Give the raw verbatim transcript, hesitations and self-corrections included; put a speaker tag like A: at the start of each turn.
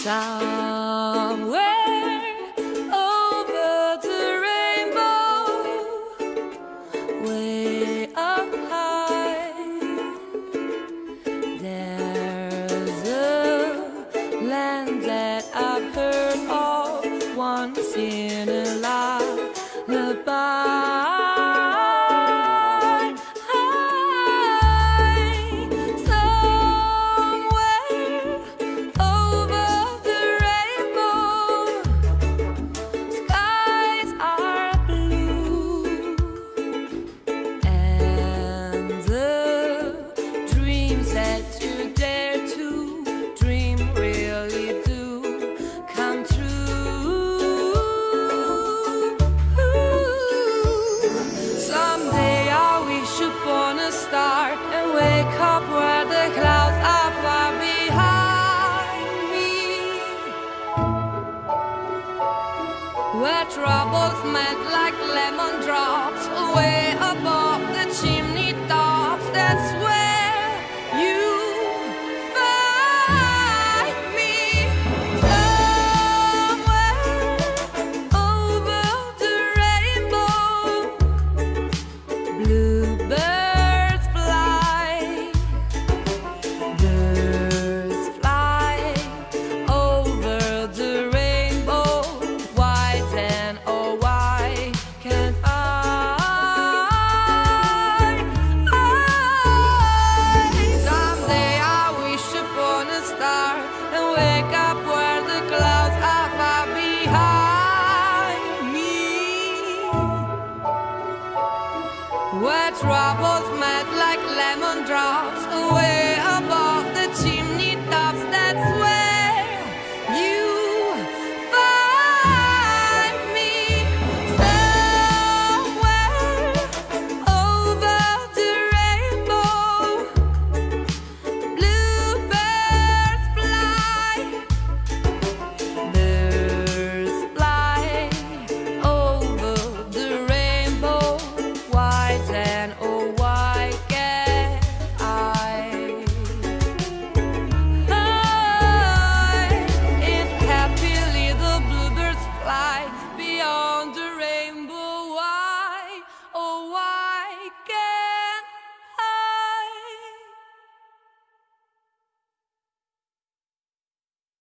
A: Somewhere over the rainbow, way up high, there's a land that I've heard of once in a lullaby. And wake up where the clouds are far behind me, where troubles melt like lemon drops way above the chimney tops. That's where you find me. Somewhere over the rainbow, bluebird where troubles melt like lemon drops away